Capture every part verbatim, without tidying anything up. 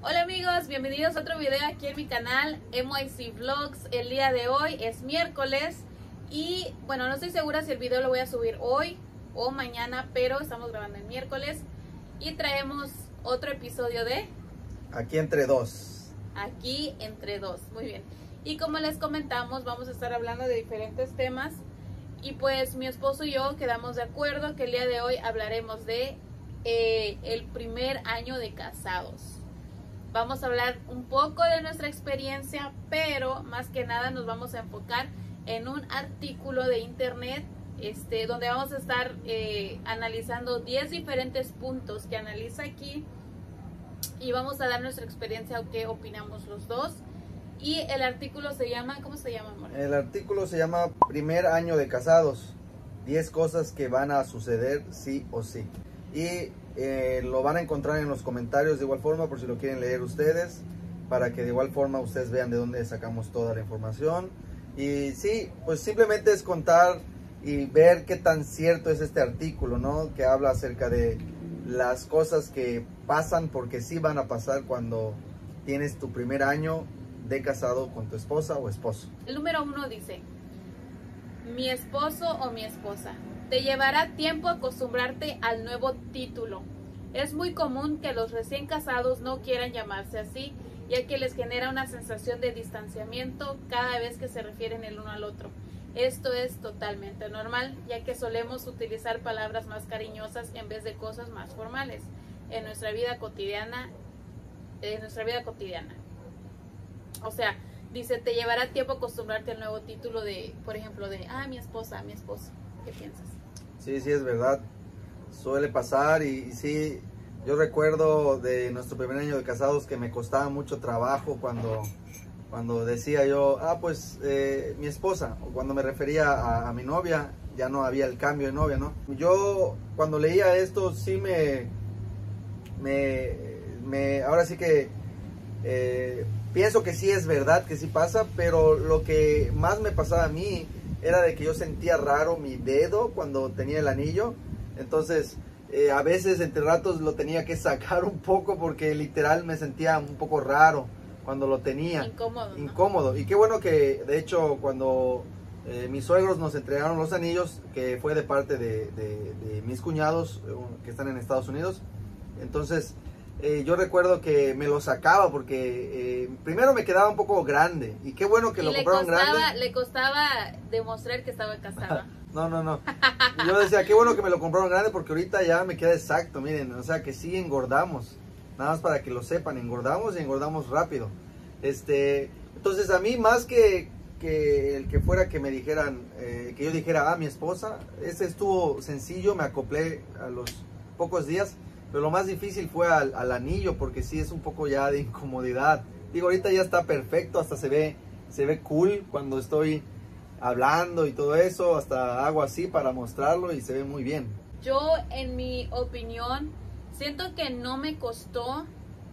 Hola amigos, bienvenidos a otro video aquí en mi canal M Y C Vlogs. El día de hoy es miércoles y bueno, no estoy segura si el video lo voy a subir hoy o mañana, pero estamos grabando el miércoles y traemos otro episodio de Aquí entre dos. Aquí entre dos, muy bien. Y como les comentamos, vamos a estar hablando de diferentes temas y pues mi esposo y yo quedamos de acuerdo que el día de hoy hablaremos de eh, el primer año de casados. Vamos a hablar un poco de nuestra experiencia, pero más que nada nos vamos a enfocar en un artículo de internet este, donde vamos a estar eh, analizando diez diferentes puntos que analiza aquí y vamos a dar nuestra experiencia o qué opinamos los dos. Y el artículo se llama, ¿cómo se llama, amor? El artículo se llama Primer año de casados, diez cosas que van a suceder sí o sí. Y eh, lo van a encontrar en los comentarios de igual forma por si lo quieren leer ustedes, para que de igual forma ustedes vean de dónde sacamos toda la información. Y sí, pues simplemente es contar y ver qué tan cierto es este artículo, ¿no? Que habla acerca de las cosas que pasan porque sí van a pasar cuando tienes tu primer año de casado con tu esposa o esposo. El número uno dice: mi esposo o mi esposa. Te llevará tiempo acostumbrarte al nuevo título. Es muy común que los recién casados no quieran llamarse así, ya que les genera una sensación de distanciamiento cada vez que se refieren el uno al otro. Esto es totalmente normal, ya que solemos utilizar palabras más cariñosas en vez de cosas más formales en nuestra vida cotidiana, en nuestra vida cotidiana. O sea, dice, te llevará tiempo acostumbrarte al nuevo título de, por ejemplo, de, ah, mi esposa, mi esposo. ¿Qué piensas? Sí, sí, es verdad. Suele pasar y, y sí, yo recuerdo de nuestro primer año de casados que me costaba mucho trabajo cuando, cuando decía yo, ah, pues eh, mi esposa, o cuando me refería a, a mi novia, ya no había el cambio de novia, ¿no? Yo cuando leía esto sí me, me, me ahora sí que eh, pienso que sí es verdad, que sí pasa, pero lo que más me pasaba a mí era de que yo sentía raro mi dedo cuando tenía el anillo. Entonces eh, a veces entre ratos lo tenía que sacar un poco porque literal me sentía un poco raro cuando lo tenía. Incómodo, ¿no? Incómodo. Y qué bueno que de hecho cuando eh, mis suegros nos entregaron los anillos, que fue de parte de, de, de mis cuñados eh, que están en Estados Unidos, entonces Eh, yo recuerdo que me lo sacaba porque eh, primero me quedaba un poco grande y qué bueno que y lo le compraron costaba, grande. Le costaba demostrar que estaba casada. No, no, no. Yo decía, qué bueno que me lo compraron grande porque ahorita ya me queda exacto, miren, o sea que sí engordamos. Nada más para que lo sepan, engordamos y engordamos rápido. Este, entonces a mí más que, que el que fuera que me dijeran, eh, que yo dijera, ah, mi esposa, ese estuvo sencillo, me acoplé a los pocos días. Pero lo más difícil fue al, al anillo, porque sí es un poco ya de incomodidad. Digo, ahorita ya está perfecto, hasta se ve, se ve cool cuando estoy hablando y todo eso. Hasta hago así para mostrarlo y se ve muy bien. Yo, en mi opinión, siento que no me costó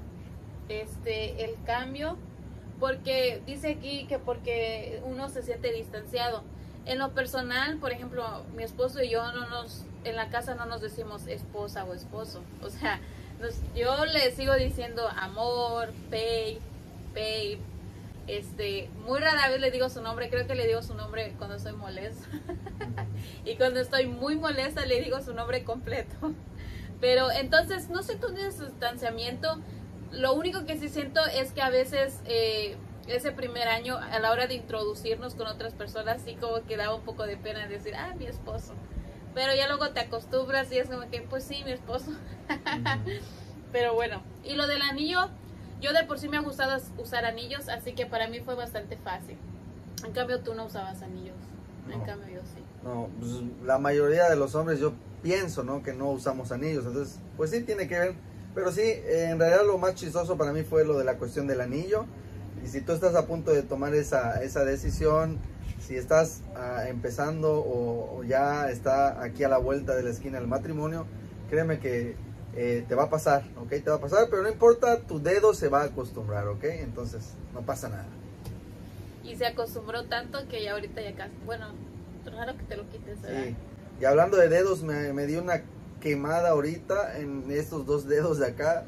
este el cambio, porque dice aquí que porque uno se siente distanciado. En lo personal, por ejemplo, mi esposo y yo no nos, en la casa no nos decimos esposa o esposo. O sea, nos, yo le sigo diciendo amor, babe, babe. Este, muy rara vez le digo su nombre, creo que le digo su nombre cuando estoy molesta. Y cuando estoy muy molesta le digo su nombre completo. Pero entonces no siento un distanciamiento. Lo único que sí siento es que a veces eh, ese primer año, a la hora de introducirnos con otras personas, sí como que daba un poco de pena decir, ah, mi esposo. Pero ya luego te acostumbras y es como que, pues sí, mi esposo. Uh-huh. Pero bueno, y lo del anillo, yo de por sí me ha gustado usar anillos, así que para mí fue bastante fácil. En cambio, tú no usabas anillos. No. En cambio, yo sí. No, pues la mayoría de los hombres yo pienso, ¿no? Que no usamos anillos, entonces, pues sí tiene que ver. Pero sí, eh, en realidad lo más chistoso para mí fue lo de la cuestión del anillo. Y si tú estás a punto de tomar esa, esa decisión, si estás uh, empezando o, o ya está aquí a la vuelta de la esquina del matrimonio, créeme que eh, te va a pasar, ¿ok? Te va a pasar, pero no importa, tu dedo se va a acostumbrar, ¿ok? Entonces, no pasa nada. Y se acostumbró tanto que ya ahorita ya casi, bueno, raro que te lo quites, ¿verdad? Sí, y hablando de dedos, me, me dio una quemada ahorita en estos dos dedos de acá.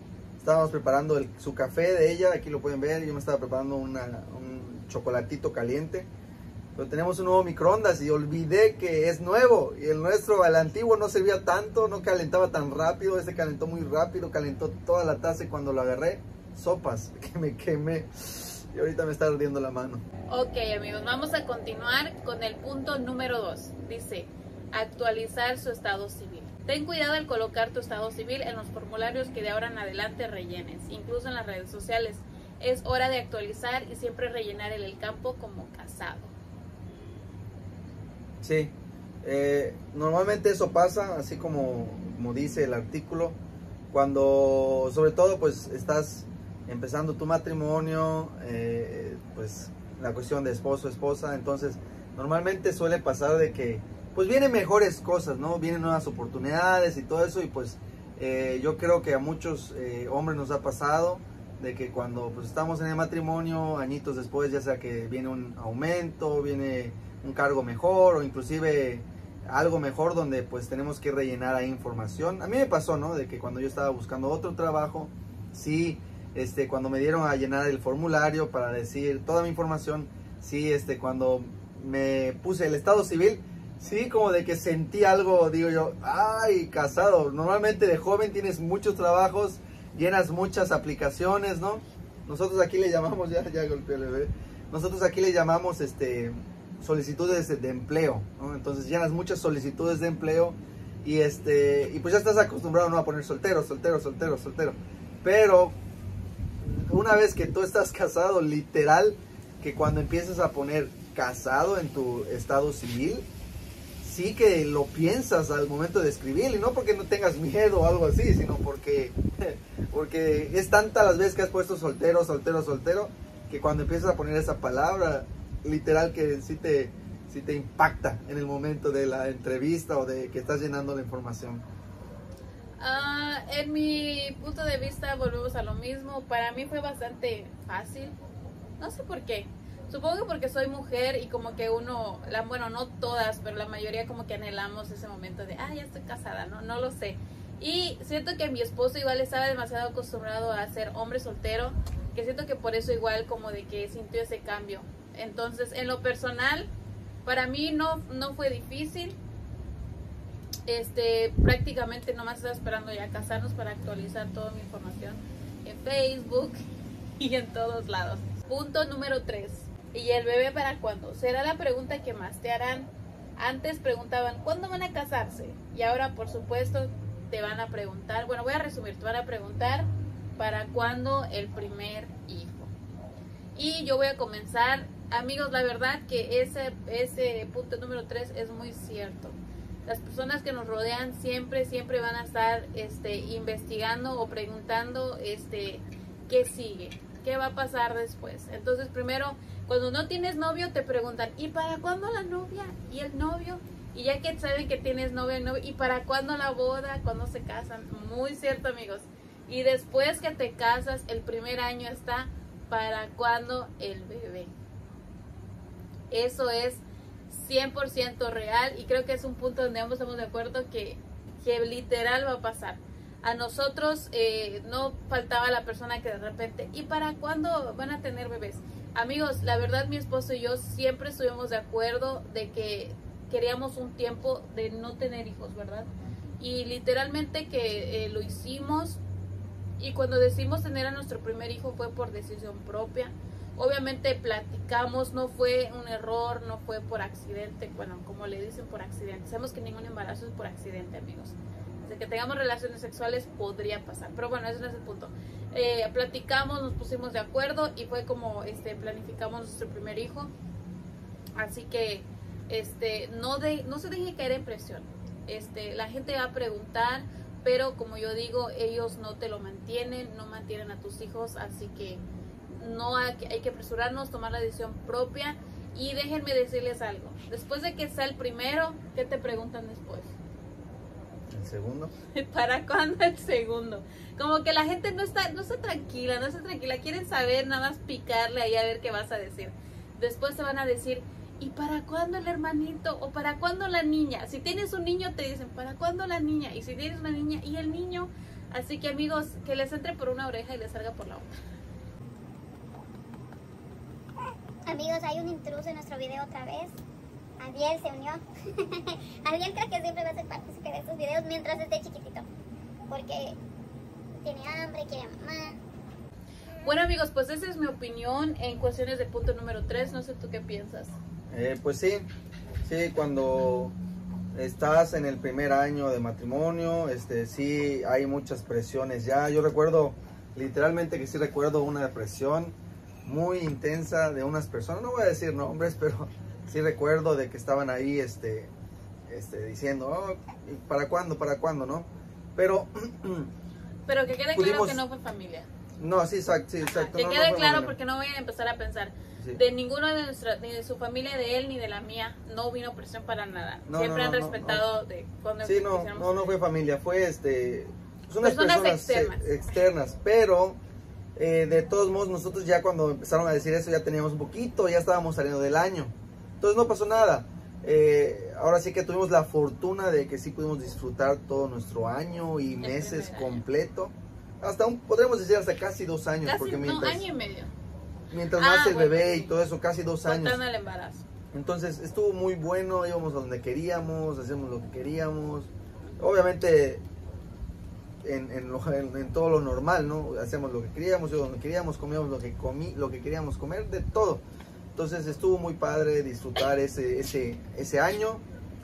estábamos preparando el, su café de ella, aquí lo pueden ver, yo me estaba preparando una, un chocolatito caliente. Pero tenemos un nuevo microondas y olvidé que es nuevo, y el nuestro, el antiguo, no servía tanto, no calentaba tan rápido. Este calentó muy rápido, calentó toda la taza y cuando lo agarré, sopas, que me quemé y ahorita me está ardiendo la mano. Ok, amigos, vamos a continuar con el punto número dos. Dice, actualizar su estado civil. Ten cuidado al colocar tu estado civil en los formularios que de ahora en adelante rellenes, incluso en las redes sociales. Es hora de actualizar y siempre rellenar en el campo como casado. Sí, eh, normalmente eso pasa, así como, como dice el artículo, cuando sobre todo pues estás empezando tu matrimonio, eh, pues la cuestión de esposo, esposa, entonces normalmente suele pasar de que pues vienen mejores cosas, ¿no? Vienen nuevas oportunidades y todo eso, y pues eh, yo creo que a muchos eh, hombres nos ha pasado de que cuando pues estamos en el matrimonio, añitos después, ya sea que viene un aumento, viene un cargo mejor o inclusive algo mejor donde pues tenemos que rellenar ahí información. A mí me pasó, ¿no? De que cuando yo estaba buscando otro trabajo, sí, este, cuando me dieron a llenar el formulario para decir toda mi información, sí, este, cuando me puse el estado civil, sí, como de que sentí algo, digo yo, ay, casado. Normalmente de joven tienes muchos trabajos, llenas muchas aplicaciones, ¿no? Nosotros aquí le llamamos, ya, ya golpeé el bebé, nosotros aquí le llamamos, este, solicitudes de, de empleo, ¿no? Entonces llenas muchas solicitudes de empleo y este y pues ya estás acostumbrado, ¿no?, a poner soltero, soltero, soltero, soltero. Pero una vez que tú estás casado, literal, que cuando empiezas a poner casado en tu estado civil, sí que lo piensas al momento de escribir, y no porque no tengas miedo o algo así, sino porque, porque es tanta las veces que has puesto soltero, soltero, soltero, que cuando empiezas a poner esa palabra, literal que sí te, sí te impacta en el momento de la entrevista o de que estás llenando la información. Uh, en mi punto de vista volvemos a lo mismo. Para mí fue bastante fácil, no sé por qué. Supongo que porque soy mujer y como que uno, la, bueno, no todas, pero la mayoría como que anhelamos ese momento de, ah, ya estoy casada, no, no lo sé. Y siento que mi esposo igual estaba demasiado acostumbrado a ser hombre soltero, que siento que por eso igual como de que sintió ese cambio. Entonces, en lo personal, para mí no, no fue difícil. Este, prácticamente nomás estaba esperando ya casarnos para actualizar toda mi información en Facebook y en todos lados. Punto número tres. ¿Y el bebé para cuándo? Será la pregunta que más te harán. Antes preguntaban, ¿cuándo van a casarse? Y ahora, por supuesto, te van a preguntar, bueno, voy a resumir, te van a preguntar, ¿para cuándo el primer hijo? Y yo voy a comenzar. Amigos, la verdad que ese, ese punto número tres es muy cierto. Las personas que nos rodean siempre, siempre van a estar este, investigando o preguntando este, qué sigue, qué va a pasar después. Entonces, primero, cuando no tienes novio, te preguntan, ¿y para cuándo la novia? ¿Y el novio? Y ya que saben que tienes novio, novio, ¿y para cuándo la boda? ¿Cuándo se casan? Muy cierto, amigos. Y después que te casas, el primer año está, ¿para cuándo el bebé? Eso es cien por ciento real y creo que es un punto donde ambos estamos de acuerdo que, que literal va a pasar. A nosotros eh, no faltaba la persona que de repente, ¿y para cuándo van a tener bebés? Amigos, la verdad mi esposo y yo siempre estuvimos de acuerdo de que queríamos un tiempo de no tener hijos, ¿verdad? Y literalmente que eh, lo hicimos, y cuando decidimos tener a nuestro primer hijo fue por decisión propia. Obviamente platicamos, no fue un error, no fue por accidente, bueno, como le dicen, por accidente. Sabemos que ningún embarazo es por accidente, amigos. Desde que tengamos relaciones sexuales podría pasar, pero bueno, ese no es el punto. Eh, platicamos, nos pusimos de acuerdo y fue como este, planificamos nuestro primer hijo. Así que este, no, de, no se deje caer en presión. Este, la gente va a preguntar, pero como yo digo, ellos no te lo mantienen, no mantienen a tus hijos, así que no hay, hay que apresurarnos, tomar la decisión propia. Y déjenme decirles algo, después de que sea el primero, ¿qué te preguntan después? ¿El segundo? ¿Para cuándo el segundo? Como que la gente no está, no está tranquila, no está tranquila, quieren saber, nada más picarle ahí a ver qué vas a decir. Después te van a decir, ¿y para cuándo el hermanito? ¿O para cuándo la niña? Si tienes un niño te dicen, ¿para cuándo la niña? Y si tienes una niña, ¿y el niño? Así que amigos, que les entre por una oreja y les salga por la otra. Amigos, hay un intruso en nuestro video otra vez. Adiel se unió. Adiel creo que siempre va a ser partícipe de estos videos mientras esté chiquitito. Porque tiene hambre, quiere mamá. Bueno amigos, pues esa es mi opinión en cuestiones de punto número tres. No sé tú qué piensas. Eh, pues sí, sí, cuando estás en el primer año de matrimonio, este, sí hay muchas presiones ya. Yo recuerdo, literalmente que sí recuerdo una presión muy intensa de unas personas, no voy a decir nombres, pero sí recuerdo de que estaban ahí este, este, diciendo, oh, ¿para cuándo? ¿Para cuándo? ¿No? Pero... Pero que quede pudimos... claro que no fue familia. No, sí, exacto. Sí, exacto. Que no, quede no claro familia. porque no voy a empezar a pensar. Sí. De ninguno de nuestra, ni de su familia, de él, ni de la mía, no vino presión para nada. No, Siempre no, han no, respetado no. de cuando Sí, no, quisiéramos- no, no fue familia, fue este, son unas Personas personas externas. eh, externas, pero eh, de todos modos nosotros ya cuando empezaron a decir eso ya teníamos un poquito, ya estábamos saliendo del año, entonces no pasó nada. Eh, ahora sí que tuvimos la fortuna de que sí pudimos disfrutar todo nuestro año y meses primer año. completo, hasta un, podríamos decir hasta casi dos años, Casi, porque no, mientras, año y medio. mientras Ah, nace el bueno, bebé sí. y todo eso, casi dos años. Contando el embarazo. Entonces estuvo muy bueno, íbamos a donde queríamos, hacíamos lo que queríamos. Obviamente en, en, lo- en- en todo lo normal, ¿no? Hacíamos lo que queríamos, íbamos donde queríamos, comíamos lo que comí, lo que queríamos comer, de todo. Entonces estuvo muy padre disfrutar ese, ese, ese año.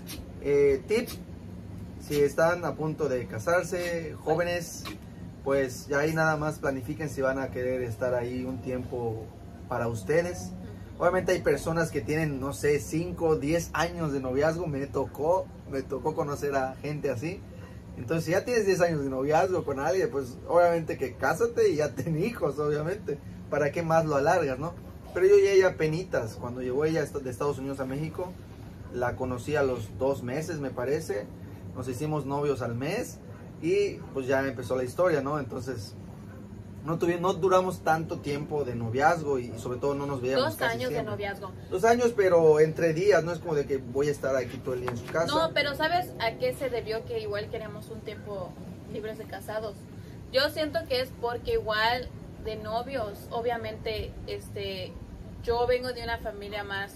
Eh, tip, si están a punto de casarse, jóvenes, pues ya ahí nada más planifiquen si van a querer estar ahí un tiempo para ustedes. Obviamente hay personas que tienen, no sé, cinco, diez años de noviazgo. Me tocó, me tocó conocer a gente así. Entonces, si ya tienes diez años de noviazgo con alguien, pues obviamente que cásate y ya ten hijos, obviamente. ¿Para qué más lo alargas, no? Pero yo y ella penitas, cuando llegó ella de Estados Unidos a México, la conocí a los dos meses, me parece. Nos hicimos novios al mes y pues ya empezó la historia, ¿no? Entonces... No, tuvimos, no duramos tanto tiempo de noviazgo y, y sobre todo no nos veíamos Dos casi años de siempre. noviazgo. Dos años, pero entre días, no es como de que voy a estar aquí todo el día en su casa. No, pero ¿sabes a qué se debió que igual queríamos un tiempo libres de casados? Yo siento que es porque igual de novios, obviamente, este, yo vengo de una familia más,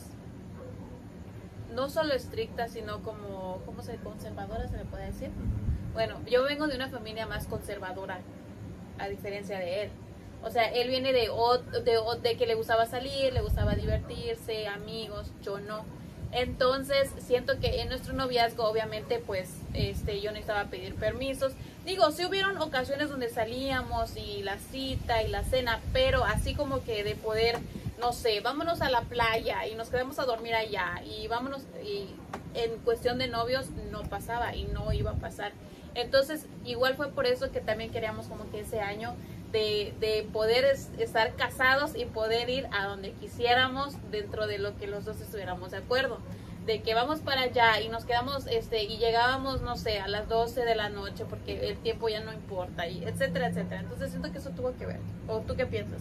no solo estricta, sino como, ¿cómo se conservadora se le puede decir? Bueno, yo vengo de una familia más conservadora, a diferencia de él. O sea, él viene de, ot- de, ot- de que le gustaba salir, le gustaba divertirse, amigos, yo no. Entonces, siento que en nuestro noviazgo, obviamente, pues, este, yo necesitaba pedir permisos. Digo, sí hubieron ocasiones donde salíamos y la cita y la cena, pero así como que de poder, no sé, vámonos a la playa y nos quedamos a dormir allá y vámonos, y en cuestión de novios no pasaba y no iba a pasar. Entonces, igual fue por eso que también queríamos como que ese año de, de poder es, estar casados y poder ir a donde quisiéramos dentro de lo que los dos estuviéramos de acuerdo. De que vamos para allá y nos quedamos, este, y llegábamos, no sé, a las doce de la noche porque el tiempo ya no importa, y etcétera, etcétera. Entonces siento que eso tuvo que ver. ¿O tú qué piensas?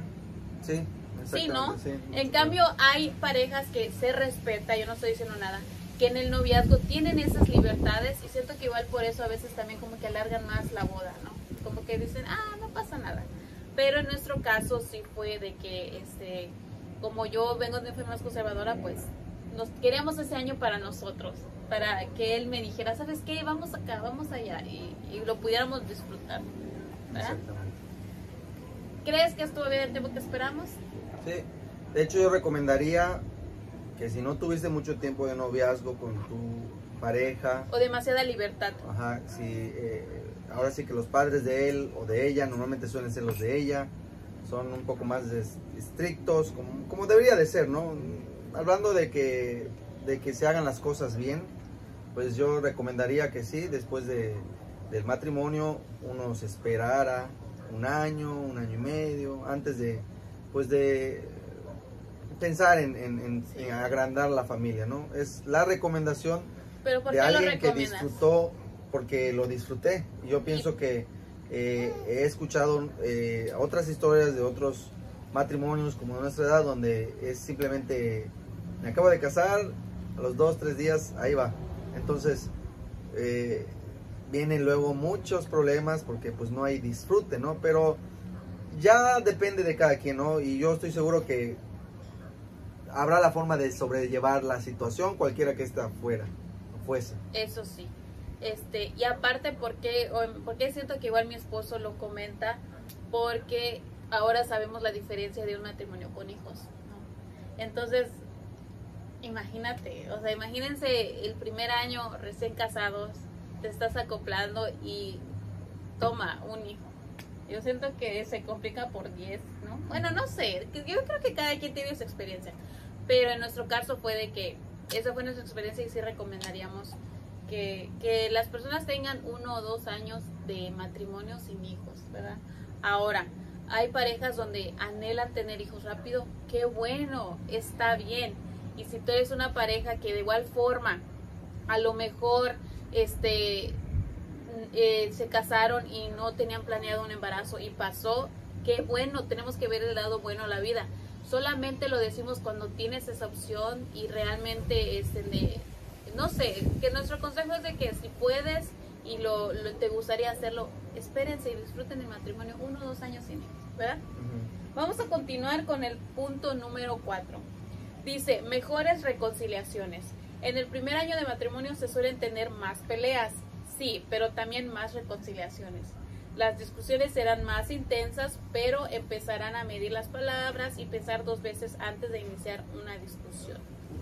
Sí, Sí, ¿no? exactamente, sí. En cambio, hay parejas que se respeta, yo no estoy diciendo nada, que en el noviazgo tienen esas libertades y siento que igual por eso a veces también como que alargan más la boda, ¿no? Como que dicen, ah, no pasa nada. Pero en nuestro caso sí fue de que, este, como yo vengo de una familia más conservadora, pues nos queríamos ese año para nosotros, para que él me dijera, ¿sabes qué? Vamos acá, vamos allá y, y lo pudiéramos disfrutar, ¿verdad? Exactamente. ¿Crees que estuvo bien el tiempo que esperamos? Sí, de hecho yo recomendaría que si no tuviste mucho tiempo de noviazgo con tu pareja, ¿O demasiada libertad? ajá, si, eh, ahora sí que los padres de él o de ella, normalmente suelen ser los de ella, son un poco más des- estrictos, como, como debería de ser, ¿no? Hablando de que, de que se hagan las cosas bien, pues yo recomendaría que sí, después de, del matrimonio uno se esperara un año, un año y medio, antes de, pues de pensar en, en, en, en agrandar la familia, ¿no? Es la recomendación ¿Pero por de qué lo alguien que recomiendas? disfrutó, porque lo disfruté. Yo pienso que eh, he escuchado eh, otras historias de otros matrimonios como de nuestra edad, donde es simplemente, me acabo de casar, a los dos, tres días, ahí va. Entonces, eh, vienen luego muchos problemas porque pues no hay disfrute, ¿no? Pero ya depende de cada quien, ¿no? Y yo estoy seguro que habrá la forma de sobrellevar la situación, cualquiera que esté afuera, fuese. Eso sí. Este, y aparte, porque, porque siento que igual mi esposo lo comenta, porque ahora sabemos la diferencia de un matrimonio con hijos, ¿no? Entonces, imagínate, o sea, imagínense el primer año recién casados, te estás acoplando y toma un hijo. Yo siento que se complica por diez, ¿no? Bueno, no sé, yo creo que cada quien tiene su experiencia, pero en nuestro caso fue de que esa fue nuestra experiencia y sí recomendaríamos que, que las personas tengan uno o dos años de matrimonio sin hijos, ¿verdad? Ahora, hay parejas donde anhelan tener hijos rápido, qué bueno, está bien. Y si tú eres una pareja que de igual forma, a lo mejor este eh, se casaron y no tenían planeado un embarazo y pasó, qué bueno, tenemos que ver el lado bueno de la vida. Solamente lo decimos cuando tienes esa opción y realmente este, de, no sé, que nuestro consejo es de que si puedes y lo, lo te gustaría hacerlo, espérense y disfruten el matrimonio uno o dos años sin hijos, ¿verdad? Uh-huh. Vamos a continuar con el punto número cuatro. Dice, mejores reconciliaciones. En el primer año de matrimonio se suelen tener más peleas, sí, pero también más reconciliaciones. Las discusiones serán más intensas, pero empezarán a medir las palabras y pensar dos veces antes de iniciar una discusión.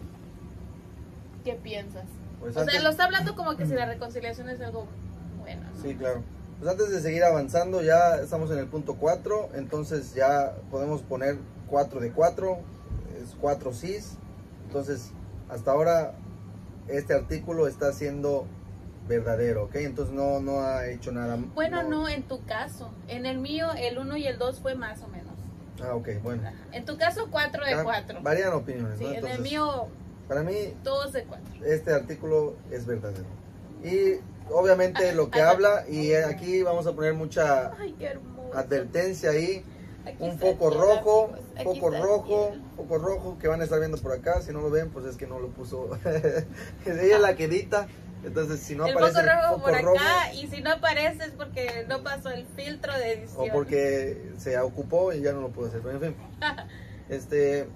¿Qué piensas? Pues o antes... sea, lo está hablando como que si la reconciliación es algo bueno, ¿no? Sí, claro. Pues antes de seguir avanzando, ya estamos en el punto cuatro, entonces ya podemos poner cuatro de cuatro, es cuatro sís. Entonces, hasta ahora este artículo está siendo verdadero, ¿ok? Entonces no, no ha hecho nada. Bueno, no, no en tu caso. En el mío, el uno y el dos fue más o menos. Ah, ok, bueno. En tu caso, cuatro de cuatro. Varían opiniones, sí, ¿no? Entonces, en el mío, para mí, dos de cuatro. Este artículo es verdadero. Y obviamente lo que habla, y aquí vamos a poner mucha Ay, qué hermoso. advertencia ahí. Aquí un foco rojo, foco rojo, cielo. foco rojo que van a estar viendo por acá. Si no lo ven, pues es que no lo puso. Ella es la que edita. Entonces, si no el aparece foco rojo el foco por acá, rojo, y si no aparece es porque no pasó el filtro de edición. o porque se ocupó y ya no lo pudo hacer. Pero en fin, este,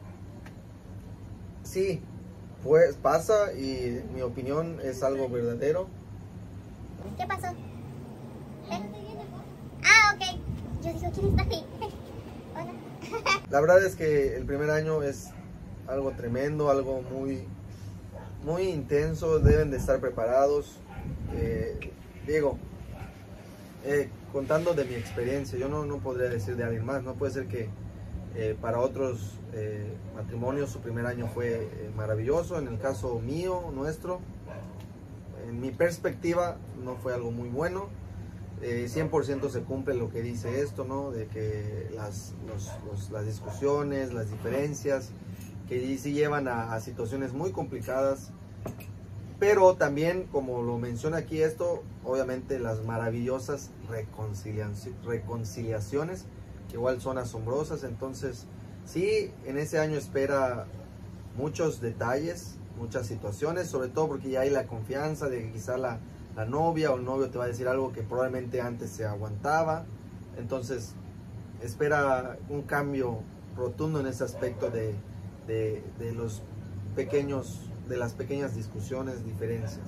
sí, pues pasa y mi opinión es algo verdadero. ¿Qué pasó? ¿Eh? Ah, ok. Yo dije, ¿quién está ahí? Hola. La verdad es que el primer año es algo tremendo, algo muy, muy intenso. Deben de estar preparados. Eh, digo, eh, contando de mi experiencia, yo no, no podría decir de alguien más. No puede ser que eh, para otros eh, matrimonios su primer año fue eh, maravilloso. En el caso mío, nuestro, en mi perspectiva, no fue algo muy bueno. Eh, cien por ciento se cumple lo que dice esto, ¿no? De que las, los, los, las discusiones, las diferencias, que sí llevan a, a situaciones muy complicadas, pero también, como lo menciona aquí esto, obviamente las maravillosas reconciliaci- reconciliaciones, que igual son asombrosas. Entonces, sí, en ese año espera muchos detalles, muchas situaciones, sobre todo porque ya hay la confianza de que quizá la la novia o el novio te va a decir algo que probablemente antes se aguantaba. Entonces espera un cambio rotundo en ese aspecto de, de, de los pequeños de las pequeñas discusiones, diferencias.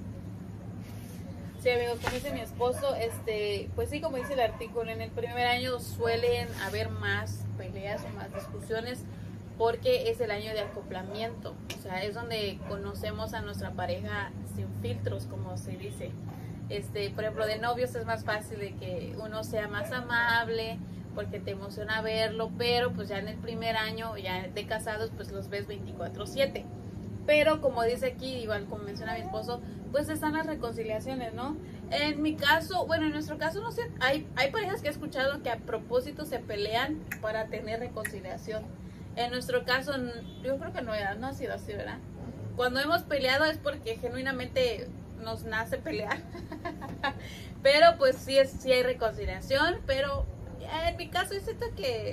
Sí, amigos, como dice mi esposo, este, pues sí, como dice el artículo, en el primer año suelen haber más peleas o más discusiones, porque es el año de acoplamiento, o sea, es donde conocemos a nuestra pareja sin filtros, como se dice. Este, por ejemplo, de novios es más fácil de que uno sea más amable, porque te emociona verlo, pero pues ya en el primer año, ya de casados, pues los ves veinticuatro siete. Pero como dice aquí, igual como menciona mi esposo, pues están las reconciliaciones, ¿no? En mi caso, bueno, en nuestro caso, no sé, hay, hay parejas que he escuchado que a propósito se pelean para tener reconciliación. En nuestro caso, yo creo que no, era, no ha sido así, ¿verdad? Cuando hemos peleado es porque genuinamente nos nace pelear. Pero pues sí, es, sí hay reconciliación, pero en mi caso yo siento que,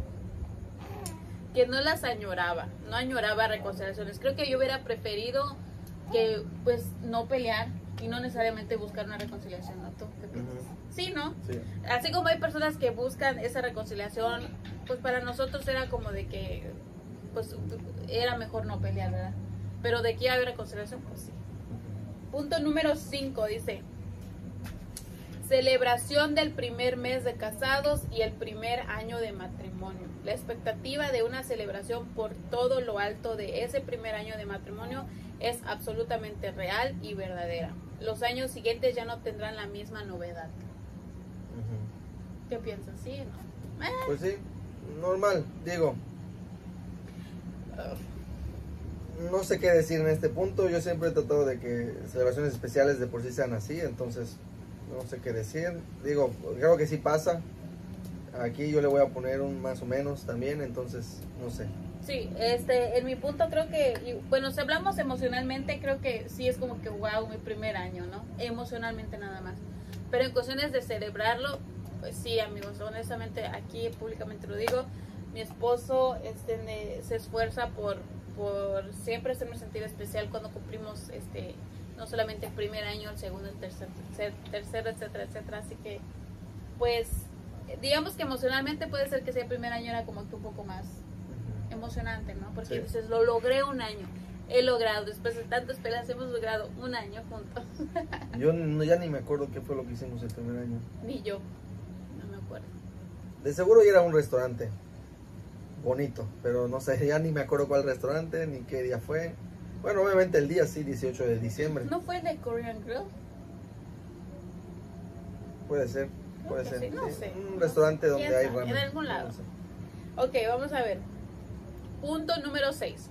que no las añoraba, no añoraba reconciliaciones. Creo que yo hubiera preferido que pues no pelear, y no necesariamente buscar una reconciliación, ¿no? ¿Tú qué piensas? Ujú. Sí, ¿no? Sí. Así como hay personas que buscan esa reconciliación, pues para nosotros era como de que, pues era mejor no pelear, ¿verdad? Pero de que haber reconciliación, pues sí. Punto número cinco dice, celebración del primer mes de casados y el primer año de matrimonio. La expectativa de una celebración por todo lo alto de ese primer año de matrimonio es absolutamente real y verdadera. Los años siguientes ya no tendrán la misma novedad. Ujú. ¿Qué piensas? ¿Sí o no? Eh, Pues sí, normal, digo. No sé qué decir en este punto. Yo siempre he tratado de que celebraciones especiales de por sí sean así, entonces no sé qué decir. Digo, creo que sí pasa. Aquí yo le voy a poner un más o menos también, entonces no sé. Sí, este, en mi punto creo que, y, bueno, si hablamos emocionalmente, creo que sí es como que, wow, mi primer año, ¿no? Emocionalmente nada más. Pero en cuestiones de celebrarlo, pues sí, amigos, honestamente, aquí públicamente lo digo, mi esposo este, ne- se esfuerza por, por siempre hacerme sentir especial cuando cumplimos, este, no solamente el primer año, el segundo, el tercer, tercer, tercero, etcétera, etcétera. Así que, pues, digamos que emocionalmente puede ser que ese primer año era como que un poco más emocionante, ¿no? Porque Sí. dices, lo logré un año, he logrado, después de tantas peleas hemos logrado un año juntos. Yo no- ya ni me acuerdo qué fue lo que hicimos el primer año. Ni yo, no me acuerdo. De seguro ir a un restaurante bonito, pero no sé, ya ni me acuerdo cuál restaurante, ni qué día fue. Bueno, obviamente el día sí, dieciocho de diciembre. ¿No fue de Korean Grill? Puede ser, Creo puede que ser. sí, no sí. sé. Un restaurante donde ¿Quién hay sabe? ramen. En algún lado. No sé. Ok, vamos a ver. Punto número seis.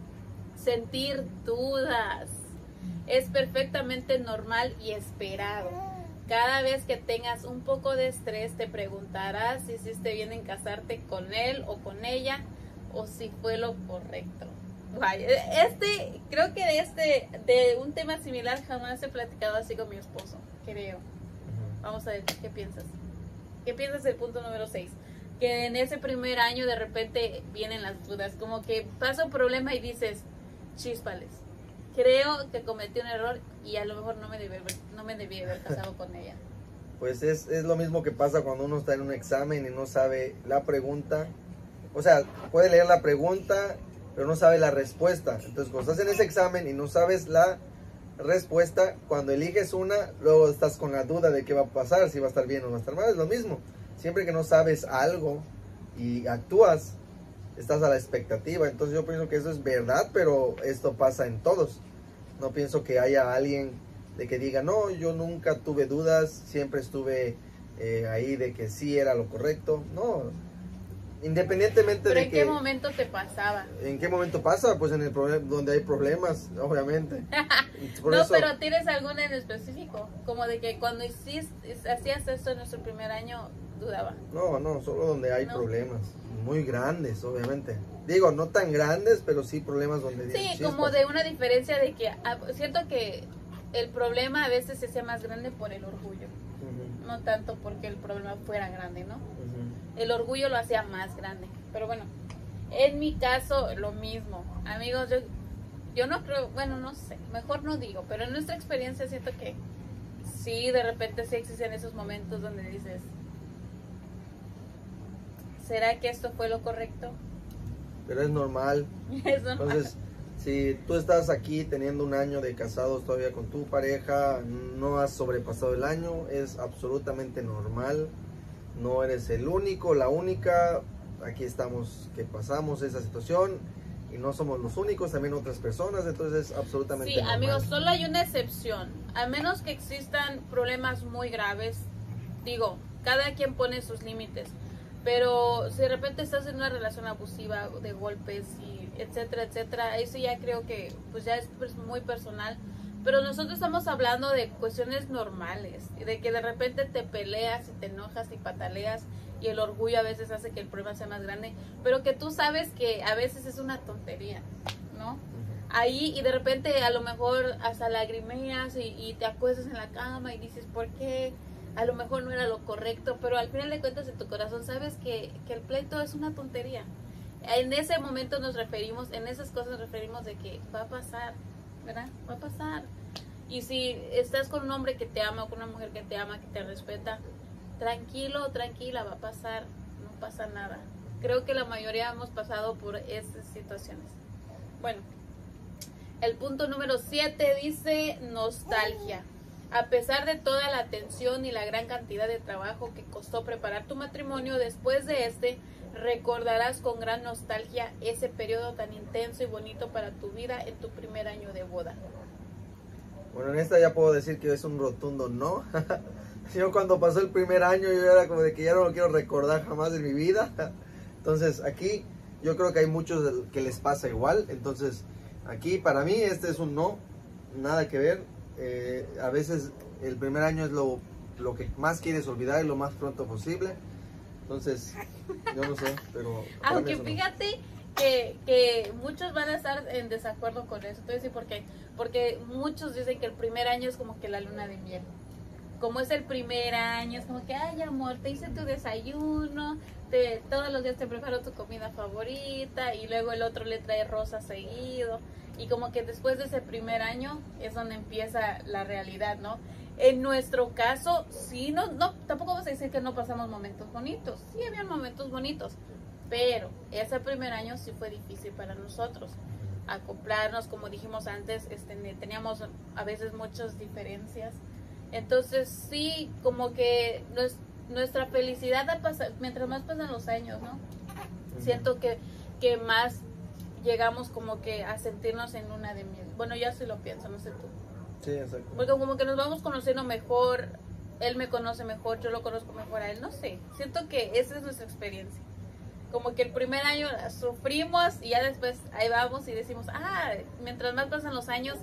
Sentir dudas. Es perfectamente normal y esperado. Cada vez que tengas un poco de estrés te preguntarás si hiciste bien en casarte con él o con ella o si fue lo correcto. Guay, este, creo que de este, de un tema similar jamás he platicado así con mi esposo, creo. Ujú. Vamos a ver, ¿qué piensas? ¿Qué piensas del punto número seis? Que en ese primer año de repente vienen las dudas, como que pasa un problema y dices, chíspales, creo que cometí un error y a lo mejor no me debí haber, no me debí haber casado con ella. Pues es, es lo mismo que pasa cuando uno está en un examen y no sabe la pregunta. O sea, puede leer la pregunta, pero no sabe la respuesta. Entonces, cuando estás en ese examen y no sabes la respuesta, cuando eliges una, luego estás con la duda de qué va a pasar, si va a estar bien o va a estar mal. Es lo mismo. Siempre que no sabes algo y actúas, estás a la expectativa. Entonces yo pienso que eso es verdad, pero esto pasa en todos. No pienso que haya alguien de que diga, no, yo nunca tuve dudas, siempre estuve eh, ahí de que sí era lo correcto. No, independientemente ¿Pero de en que... qué momento te pasaba? ¿En qué momento pasa? Pues en el problema donde hay problemas, obviamente. Por No, eso- pero ¿tienes alguna en específico? Como de que cuando hiciste, hacías esto en nuestro primer año, dudaba. No, no, solo donde hay No. problemas. Muy grandes, obviamente. Digo, no tan grandes, pero sí problemas donde... Sí, chispas. como de una diferencia de que ah, siento que el problema a veces se hace más grande por el orgullo, Ujú, no tanto porque el problema fuera grande, ¿no? ujú. El orgullo lo hacía más grande. Pero bueno, en mi caso lo mismo. Amigos, yo, yo no creo, bueno, no sé, mejor no digo, pero en nuestra experiencia siento que sí, de repente sí existen esos momentos donde dices, ¿será que esto fue lo correcto? Pero es normal. Eso. Entonces, si tú estás aquí teniendo un año de casados todavía con tu pareja, no has sobrepasado el año, es absolutamente normal. No eres el único, la única. Aquí estamos que pasamos esa situación y no somos los únicos, también otras personas, entonces es absolutamente Sí, normal. amigos, solo hay una excepción. A menos que existan problemas muy graves, digo, cada quien pone sus límites. Pero si de repente estás en una relación abusiva, de golpes, y etcétera, etcétera, eso ya creo que pues ya es pues, muy personal. Pero nosotros estamos hablando de cuestiones normales, de que de repente te peleas y te enojas y pataleas y el orgullo a veces hace que el problema sea más grande, pero que tú sabes que a veces es una tontería, ¿no? Ujú. Ahí y de repente a lo mejor hasta lagrimeas y, y te acuestas en la cama y dices, ¿por qué? A lo mejor no era lo correcto, pero al final de cuentas en tu corazón sabes que, que el pleito es una tontería. En ese momento nos referimos, en esas cosas nos referimos de que va a pasar, ¿verdad? Va a pasar. Y si estás con un hombre que te ama o con una mujer que te ama, que te respeta, tranquilo o tranquila, va a pasar, no pasa nada. Creo que la mayoría hemos pasado por esas situaciones. Bueno, el punto número siete dice nostalgia. A pesar de toda la atención y la gran cantidad de trabajo que costó preparar tu matrimonio, después de este, recordarás con gran nostalgia ese periodo tan intenso y bonito para tu vida en tu primer año de boda. Bueno, en esta ya puedo decir que es un rotundo no. Yo cuando pasó el primer año, yo era como de que ya no lo quiero recordar jamás en mi vida. Entonces aquí yo creo que hay muchos que les pasa igual. Entonces aquí para mí este es un no, nada que ver. Eh, a veces el primer año es lo, lo que más quieres olvidar y lo más pronto posible. Entonces, yo no sé, pero... Aunque fíjate no. que, que muchos van a estar en desacuerdo con eso. Te voy a decir por qué. Porque muchos dicen que el primer año es como que la luna de miel. Como es el primer año, es como que, ay amor, te hice tu desayuno, te, todos los días te preparo tu comida favorita y luego el otro le trae rosas seguido. Y como que después de ese primer año es donde empieza la realidad, ¿no? En nuestro caso, sí, no, no, tampoco vamos a decir que no pasamos momentos bonitos. Sí, había momentos bonitos, pero ese primer año sí fue difícil para nosotros. Acoplarnos, como dijimos antes, este, teníamos a veces muchas diferencias. Entonces sí, como que nos, nuestra felicidad a pasar, mientras más pasan los años, ¿no? Siento que, que más llegamos como que a sentirnos en luna de miel. Bueno, yo así lo pienso, no sé tú. Sí, exacto. Porque como que nos vamos conociendo mejor, él me conoce mejor, yo lo conozco mejor a él, no sé. Siento que esa es nuestra experiencia. Como que el primer año sufrimos y ya después ahí vamos y decimos, ah, mientras más pasan los años,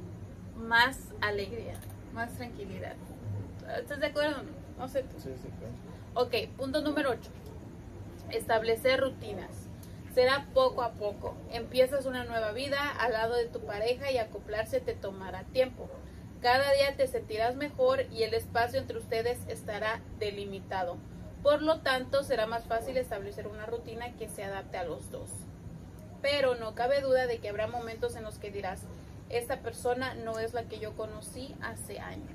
más alegría, más tranquilidad. ¿Estás de acuerdo? No sé tú. Sí, sí, claro. Ok, punto número ocho. Establecer rutinas. Será poco a poco. Empiezas una nueva vida al lado de tu pareja y acoplarse te tomará tiempo. Cada día te sentirás mejor y el espacio entre ustedes estará delimitado. Por lo tanto, será más fácil establecer una rutina que se adapte a los dos. Pero no cabe duda de que habrá momentos en los que dirás, esta persona no es la que yo conocí hace años.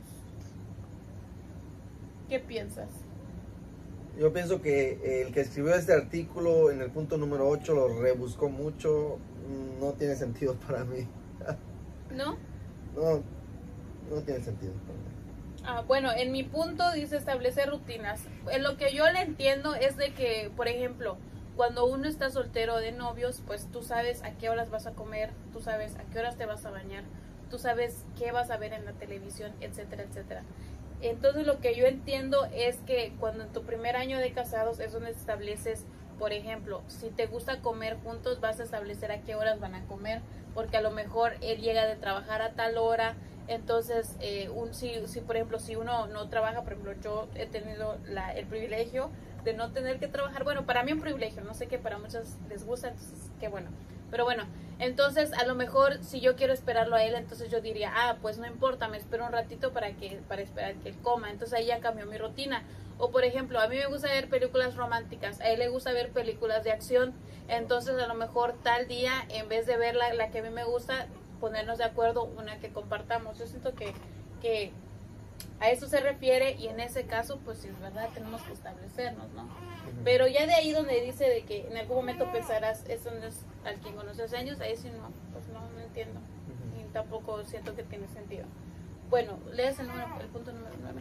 ¿Qué piensas? Yo pienso que el que escribió este artículo en el punto número ocho lo rebuscó mucho, no tiene sentido para mí. ¿No? No, no tiene sentido para mí. Ah, bueno, en mi punto dice establecer rutinas. En lo que yo le entiendo es de que, por ejemplo, cuando uno está soltero de novios, pues tú sabes a qué horas vas a comer, tú sabes a qué horas te vas a bañar, tú sabes qué vas a ver en la televisión, etcétera, etcétera. Entonces lo que yo entiendo es que cuando en tu primer año de casados es donde estableces, por ejemplo, si te gusta comer juntos, vas a establecer a qué horas van a comer, porque a lo mejor él llega de trabajar a tal hora, entonces eh, un, si, si por ejemplo si uno no trabaja, por ejemplo yo he tenido la, el privilegio de no tener que trabajar, bueno, para mí un privilegio, no sé que para muchos les gusta, entonces qué bueno. Pero bueno, entonces a lo mejor si yo quiero esperarlo a él, entonces yo diría, ah, pues no importa, me espero un ratito para que para esperar que él coma. Entonces ahí ya cambió mi rutina. O por ejemplo, a mí me gusta ver películas románticas, a él le gusta ver películas de acción. Entonces a lo mejor tal día, en vez de ver la, la que a mí me gusta, ponernos de acuerdo, una que compartamos. Yo siento que, que a eso se refiere y en ese caso, pues si es verdad, tenemos que establecernos, ¿no? Pero ya de ahí donde dice de que en algún momento pensarás, eso no es al quien conoces años, ahí sí no, pues no, no entiendo. Y tampoco siento que tiene sentido. Bueno, lees el, número, el punto número nueve.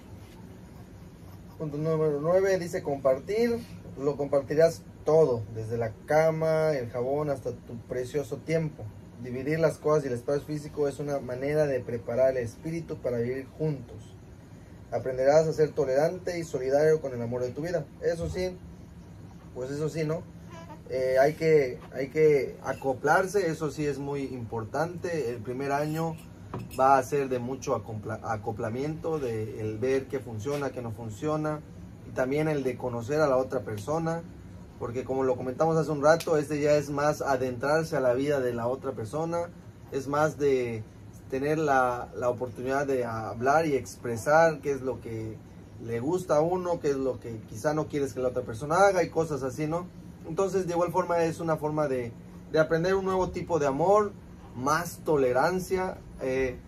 Punto número nueve dice compartir. Lo compartirás todo, desde la cama, el jabón, hasta tu precioso tiempo. Dividir las cosas y el espacio físico es una manera de preparar el espíritu para vivir juntos. Aprenderás a ser tolerante y solidario con el amor de tu vida. Eso sí, pues eso sí, ¿no? Eh, hay que, hay que acoplarse, eso sí es muy importante. El primer año va a ser de mucho acopla, acoplamiento, de el ver qué funciona, qué no funciona, y también el de conocer a la otra persona, porque como lo comentamos hace un rato, este ya es más adentrarse a la vida de la otra persona, es más de tener la, la oportunidad de hablar y expresar qué es lo que le gusta a uno, qué es lo que quizá no quieres que la otra persona haga y cosas así, ¿no? Entonces de igual forma es una forma de, de aprender un nuevo tipo de amor, más tolerancia, eh,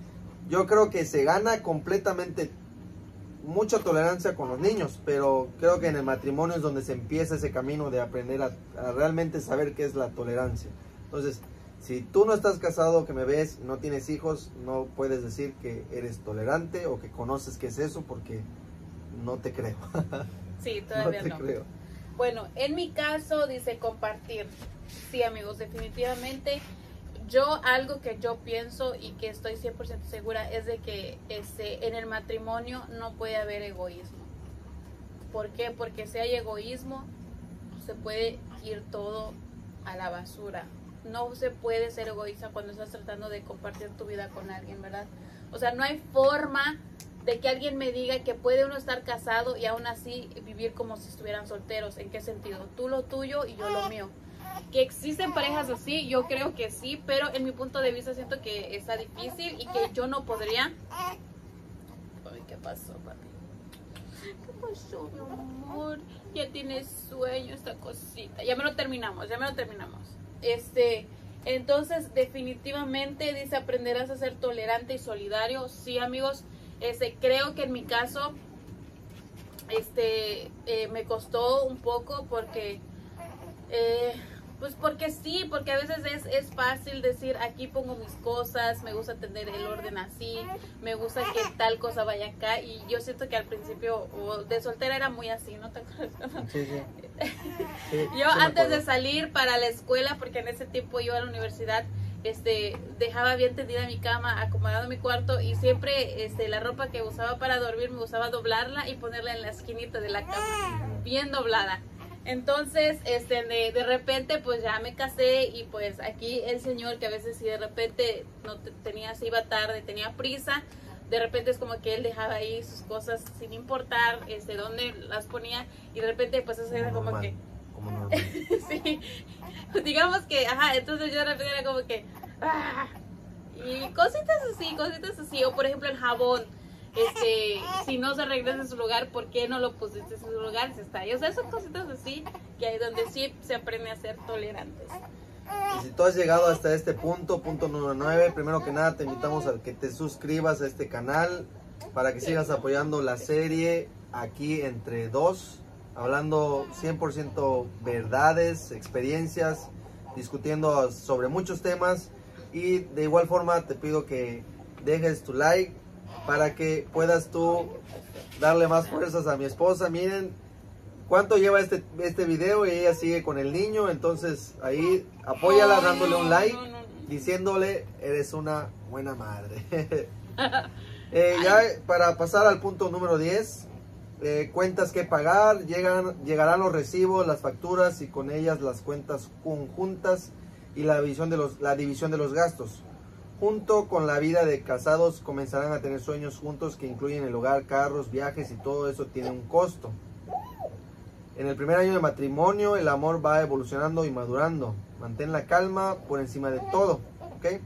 yo creo que se gana completamente mucha tolerancia con los niños, pero creo que en el matrimonio es donde se empieza ese camino de aprender a, a realmente saber qué es la tolerancia. Entonces, si tú no estás casado, que me ves, no tienes hijos, no puedes decir que eres tolerante o que conoces qué es eso, porque no te creo. Sí, todavía no. Te no. creo. Bueno, en mi caso dice compartir. Sí, amigos, definitivamente. Yo, algo que yo pienso y que estoy cien por ciento segura es de que este, en el matrimonio no puede haber egoísmo. ¿Por qué? Porque si hay egoísmo, se puede ir todo a la basura. No se puede ser egoísta cuando estás tratando de compartir tu vida con alguien, ¿verdad? O sea, no hay forma de que alguien me diga que puede uno estar casado y aún así vivir como si estuvieran solteros. ¿En qué sentido? Tú lo tuyo y yo lo mío. Que existen parejas así, yo creo que sí, pero en mi punto de vista siento que está difícil y que yo no podría. Ay, ¿qué pasó, papi? ¿Qué pasó, mi amor? Ya tienes sueño esta cosita. Ya me lo terminamos, ya me lo terminamos. Este, entonces definitivamente dice aprenderás a ser tolerante y solidario. Sí, amigos, este, creo que en mi caso, este, eh, me costó un poco porque... Eh, Pues porque sí, porque a veces es, es fácil decir, aquí pongo mis cosas, me gusta tener el orden así, me gusta que tal cosa vaya acá, y yo siento que al principio o de soltera era muy así, ¿no te acuerdas? Sí, sí. Sí, yo sí antes de salir para la escuela, porque en ese tiempo iba a la universidad, este, dejaba bien tendida mi cama, acomodado mi cuarto, y siempre este, la ropa que usaba para dormir me gustaba doblarla y ponerla en la esquinita de la cama, bien doblada. Entonces, este, de, de repente, pues ya me casé y pues aquí el señor que a veces si de repente no te, tenía, se iba tarde, tenía prisa, de repente es como que él dejaba ahí sus cosas sin importar, este, dónde las ponía y de repente pues eso era como que... Como normal. Sí, digamos que, ajá, entonces yo de repente era como que... Ah, y cositas así, cositas así, o por ejemplo el jabón. Este, si no se regresa en su lugar, ¿por qué no lo pusiste en su lugar? Si está ahí. O sea, son cositas así que hay donde sí se aprende a ser tolerantes. Y si tú has llegado hasta este punto, punto número nueve, primero que nada te invitamos a que te suscribas a este canal para que sigas apoyando la serie aquí entre dos, hablando cien por ciento verdades, experiencias, discutiendo sobre muchos temas, y de igual forma te pido que dejes tu like para que puedas tú darle más fuerzas a mi esposa. Miren cuánto lleva este, este video y ella sigue con el niño, entonces ahí apóyala dándole un like, diciéndole eres una buena madre. eh, ya para pasar al punto número diez, eh, cuentas que pagar, llegan, llegarán los recibos, las facturas y con ellas las cuentas conjuntas y la división de los, la división de los gastos. Junto con la vida de casados comenzarán a tener sueños juntos que incluyen el hogar, carros, viajes, y todo eso tiene un costo. En el primer año de matrimonio el amor va evolucionando y madurando. Mantén la calma por encima de todo, ¿ok? Eh,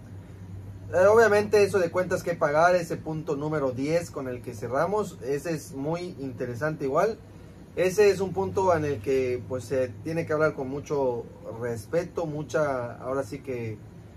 obviamente eso de cuentas que pagar, ese punto número diez con el que cerramos, ese es muy interesante igual. Ese es un punto en el que pues se tiene que hablar con mucho respeto, mucha, ahora sí que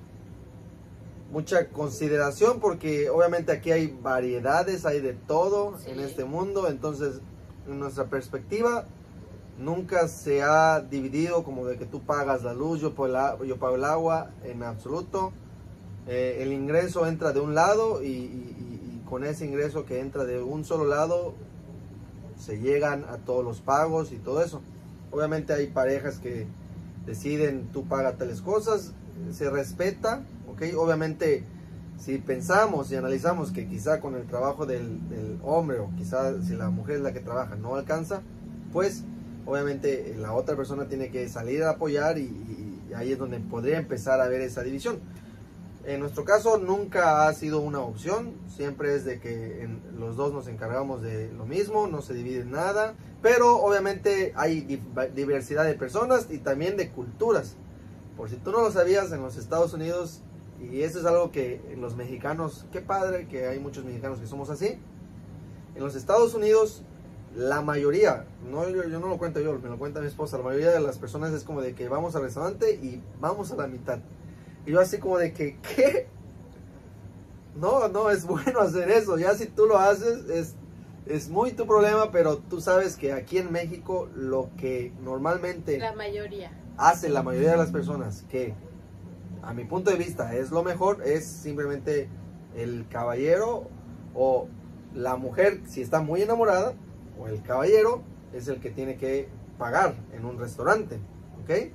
mucha consideración, porque obviamente aquí hay variedades, hay de todo sí. En este mundo. Entonces, en nuestra perspectiva, nunca se ha dividido como de que tú pagas la luz, yo pago el, yo pago el agua, en absoluto. Eh, el ingreso entra de un lado y, y, y con ese ingreso que entra de un solo lado, se llegan a todos los pagos y todo eso. Obviamente hay parejas que deciden tú pagas tales cosas, se respeta. Okay, obviamente si pensamos y analizamos que quizá con el trabajo del, del hombre, o quizá si la mujer es la que trabaja no alcanza, pues obviamente la otra persona tiene que salir a apoyar, y, y, y ahí es donde podría empezar a ver esa división. En nuestro caso nunca ha sido una opción, siempre es de que en, los dos nos encargamos de lo mismo, no se divide nada, pero obviamente hay di diversidad de personas y también de culturas. Por si tú no lo sabías, en los Estados Unidos, y eso es algo que los mexicanos, qué padre que hay muchos mexicanos que somos así. En los Estados Unidos, la mayoría, no, yo, yo no lo cuento yo, me lo cuenta mi esposa, la mayoría de las personas es como de que vamos al restaurante y vamos a la mitad. Y yo así como de que, ¿qué? no, no es bueno hacer eso. Ya si tú lo haces, es, es muy tu problema, pero tú sabes que aquí en México lo que normalmente La mayoría. hace la mayoría de las personas, que a mi punto de vista es lo mejor, es simplemente el caballero o la mujer, si está muy enamorada, o el caballero es el que tiene que pagar en un restaurante, ¿ok?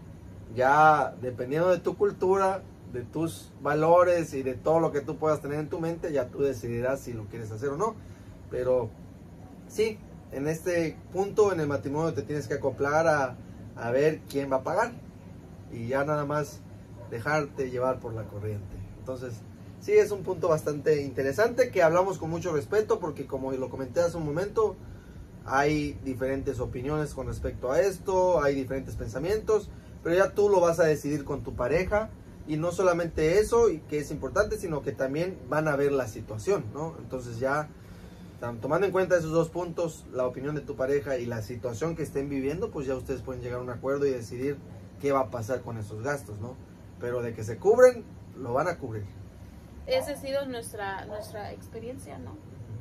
Ya dependiendo de tu cultura, de tus valores y de todo lo que tú puedas tener en tu mente, ya tú decidirás si lo quieres hacer o no. Pero sí, en este punto en el matrimonio te tienes que acoplar a, a ver quién va a pagar y ya nada más dejarte llevar por la corriente. Entonces sí, es un punto bastante interesante que hablamos con mucho respeto, porque como lo comenté hace un momento, hay diferentes opiniones con respecto a esto, hay diferentes pensamientos, pero ya tú lo vas a decidir con tu pareja. Y no solamente eso, y que es importante, sino que también van a ver la situación, ¿no? Entonces ya, tomando en cuenta esos dos puntos, la opinión de tu pareja y la situación que estén viviendo, pues ya ustedes pueden llegar a un acuerdo y decidir qué va a pasar con esos gastos, ¿no? Pero de que se cubren, lo van a cubrir. Esa ha sido nuestra, nuestra experiencia, ¿no?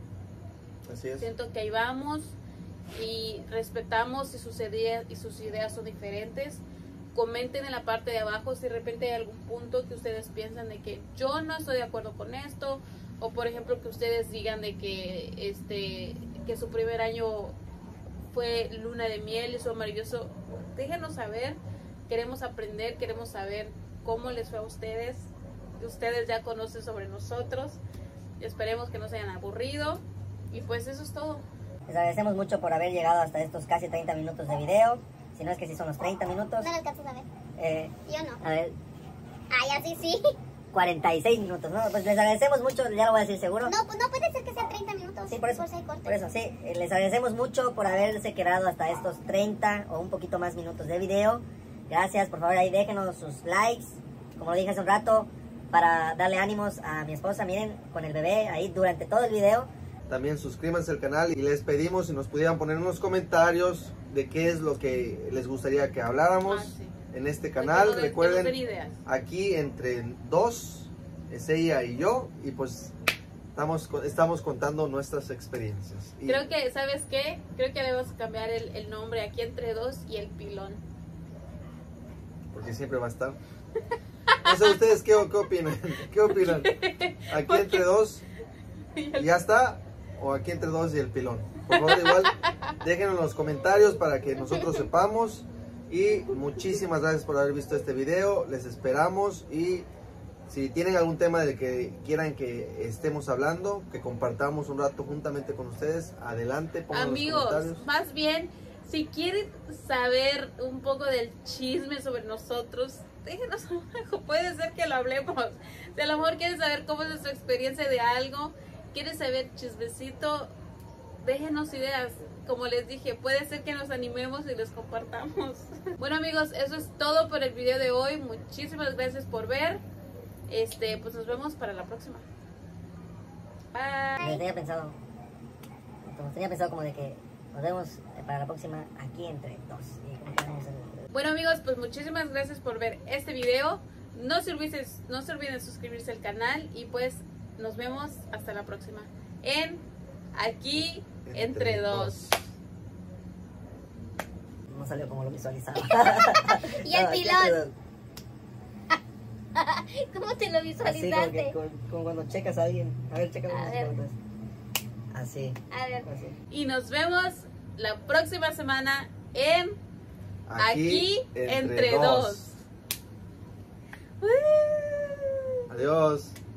Así es. Siento que ahí vamos y respetamos si sus ideas, y sus ideas son diferentes. Comenten en la parte de abajo si de repente hay algún punto que ustedes piensan de que yo no estoy de acuerdo con esto, o por ejemplo que ustedes digan de que este que su primer año fue luna de miel y fue maravilloso. Déjenos saber, queremos aprender, queremos saber cómo les fue a ustedes. Ustedes ya conocen sobre nosotros, esperemos que no se hayan aburrido y pues eso es todo. Les agradecemos mucho por haber llegado hasta estos casi treinta minutos de video. Si no es que sí son los treinta minutos. No lo alcanzas a ver. Eh, Yo no. a ver, Ay, así sí. cuarenta y seis minutos, ¿no? Pues les agradecemos mucho, ya lo voy a decir seguro. No, pues no puede ser que sean treinta minutos. Sí, por eso, Por si hay cortes. por eso, sí. Eh, Les agradecemos mucho por haberse quedado hasta estos treinta o un poquito más minutos de video. Gracias, por favor, ahí déjenos sus likes, como lo dije hace un rato, para darle ánimos a mi esposa, miren, con el bebé ahí durante todo el video. También suscríbanse al canal y les pedimos si nos pudieran poner unos comentarios de qué es lo que les gustaría que habláramos Ah, sí. en este canal. Que nos den- que Recuerden, nos den ideas. aquí entre dos es ella y yo, y pues estamos, co- estamos contando nuestras experiencias. Y Creo que, ¿sabes qué? Creo que le vamos a cambiar el, el nombre aquí entre dos y el pilón. porque siempre va a estar. No sé, ¿ustedes qué, qué opinan? ¿Qué opinan? ¿Aquí entre dos y ya está? ¿O aquí entre dos y el pilón? Por favor, igual, déjenos en los comentarios para que nosotros sepamos. Y muchísimas gracias por haber visto este video. Les esperamos. Y si tienen algún tema del que quieran que estemos hablando, que compartamos un rato juntamente con ustedes, adelante, pongan los Amigos, comentarios. más bien, si quieren saber un poco del chisme sobre nosotros, déjenos abajo, puede ser que lo hablemos. Si a lo mejor quieren saber cómo es nuestra experiencia de algo, quieren saber chismecito, déjenos ideas. Como les dije, puede ser que nos animemos y les compartamos. Bueno amigos, eso es todo por el video de hoy. Muchísimas gracias por ver. Este, pues nos vemos para la próxima. Bye. Les tenía pensado, como tenía pensado como de que nos vemos para la próxima aquí entre dos. Y como que vamos en- Bueno amigos, pues muchísimas gracias por ver este video. No se olviden, no se olviden suscribirse al canal y pues nos vemos hasta la próxima en Aquí Entre, Entre Dos. No salió como lo visualizaba. Y el No, aquí pilón. entre dos. ¿Cómo te lo Así como, visualizaste? que, como, como cuando checas a alguien. A ver, checa A ver. Así, A ver. así. Y nos vemos la próxima semana en Aquí Entre, Dos. Adiós.